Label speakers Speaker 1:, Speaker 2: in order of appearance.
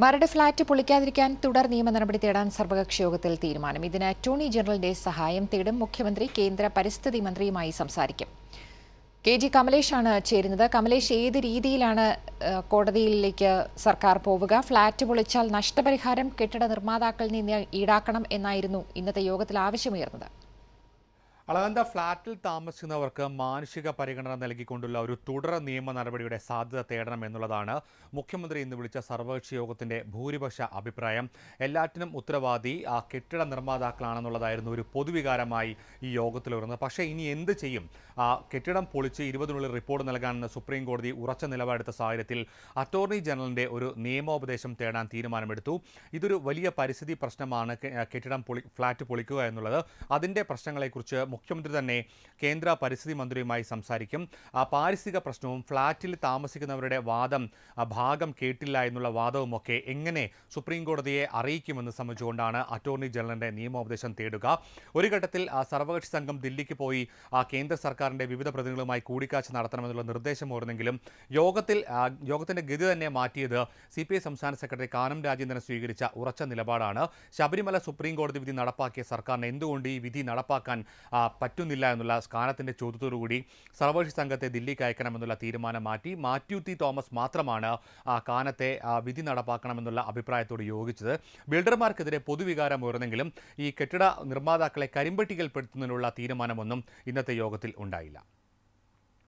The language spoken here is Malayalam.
Speaker 1: മരട് ഫ്ളാറ്റ് പൊളിക്കാതിരിക്കാൻ തുടർ നിയമ നടപടി തേടാൻ സർവകക്ഷി യോഗത്തിൽ തീരുമാനം. ഇതിന് അറ്റോർണി ജനറലിന്റെ സഹായം തേടും. മുഖ്യമന്ത്രി കേന്ദ്ര പരിസ്ഥിതി മന്ത്രിയുമായി സംസാരിക്കും. കെ.ജി. കമലേഷാണ് ചേരുന്നത്. കമലേഷ്, ഏത് രീതിയിലാണ് കോടതിയിലേക്ക് സർക്കാർ പോവുക? ഫ്ളാറ്റ് പൊളിച്ചാൽ നഷ്ടപരിഹാരം കെട്ടിട നിർമ്മാതാക്കളിൽ നിന്ന് ഈടാക്കണം എന്നായിരുന്നു ഇന്നത്തെ യോഗത്തിൽ ആവശ്യമുയർന്നത്.
Speaker 2: അളകന്ത, ഫ്ളാറ്റിൽ താമസിക്കുന്നവർക്ക് മാനുഷിക പരിഗണന നൽകിക്കൊണ്ടുള്ള ഒരു തുടർ നിയമ നടപടിയുടെ സാധ്യത തേടണം എന്നുള്ളതാണ് മുഖ്യമന്ത്രി ഇന്ന് വിളിച്ച സർവകക്ഷി യോഗത്തിന്റെ ഭൂരിപക്ഷ അഭിപ്രായം. എല്ലാറ്റിനും ഉത്തരവാദി കെട്ടിട നിർമ്മാതാക്കളാണെന്നുള്ളതായിരുന്നു ഒരു പൊതുവികാരമായി ഈ യോഗത്തിൽ വരുന്നത്. പക്ഷേ ഇനി എന്ത് ചെയ്യും? കെട്ടിടം പൊളിച്ച് 20-നുള്ളിൽ റിപ്പോർട്ട് നൽകാനെന്ന് സുപ്രീം കോടതി ഉറച്ച നിലപാടെടുത്ത സാഹചര്യത്തിൽ അറ്റോർണി ജനറലിന്റെ ഒരു നിയമോപദേശം തേടാൻ തീരുമാനമെടുത്തു. ഇതൊരു വലിയ പരിസ്ഥിതി പ്രശ്നമാണ് ഫ്ളാറ്റ് പൊളിക്കുക എന്നുള്ളത്. അതിന്റെ പ്രശ്നങ്ങളെക്കുറിച്ച് മുഖ്യമന്ത്രി തന്നെ കേന്ദ്ര പരിസ്ഥിതി മന്ത്രിയുമായി സംസാരിക്കും. പാരിസ്ഥിതിക പ്രശ്നവും ഫ്ളാറ്റിൽ താമസിക്കുന്നവരുടെ ഭാഗം കേട്ടില്ല എന്നുള്ള വാദവുമൊക്കെ എങ്ങനെ സുപ്രീം കോടതിയെ അറിയിക്കുമെന്ന് സംബന്ധിച്ചുകൊണ്ടാണ് അറ്റോർണി ജനറലിന്റെ നിയമോപദേശം തേടുക. ഒരു ഘട്ടത്തിൽ സർവകക്ഷി സംഘം ദില്ലിക്ക് പോയി കേന്ദ്ര സർക്കാരിന്റെ വിവിധ പ്രതിനിധികളുമായി കൂടിക്കാഴ്ച നടത്തണമെന്നുള്ള നിർദ്ദേശമുയർന്നെങ്കിലും യോഗത്തിന്റെ ഗതി തന്നെ മാറ്റിയത് CPI സംസ്ഥാന സെക്രട്ടറി കാനം രാജേന്ദ്രൻ സ്വീകരിച്ച ഉറച്ച നിലപാടാണ്. ശബരിമല സുപ്രീം കോടതി വിധി നടപ്പാക്കിയ സർക്കാരിന് എന്തുകൊണ്ട് ഈ വിധി നടപ്പാക്കാൻ പറ്റുന്നില്ല എന്നുള്ള കാനത്തിന്റെ ചോദ്യത്തോടുകൂടി സർവകക്ഷി സംഘത്തെ ദില്ലിക്ക് അയക്കണമെന്നുള്ള തീരുമാനം മാറ്റി. മാത്യു ടി തോമസ് മാത്രമാണ് കാനത്തെ വിധി നടപ്പാക്കണമെന്നുള്ള അഭിപ്രായത്തോട് യോജിച്ചത്. ബിൽഡർമാർക്കെതിരെ പൊതുവികാരം ഉയർന്നെങ്കിലും ഈ കെട്ടിട നിർമ്മാതാക്കളെ കരിമ്പട്ടികയിൽപ്പെടുത്തുന്നതിനുള്ള തീരുമാനമൊന്നും ഇന്നത്തെ യോഗത്തിൽ ഉണ്ടായില്ല.